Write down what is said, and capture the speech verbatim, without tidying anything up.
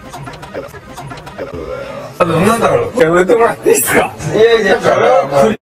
ありがとうございます。 あと、なんだろう、やめてもらっていいですか？いやいや、それは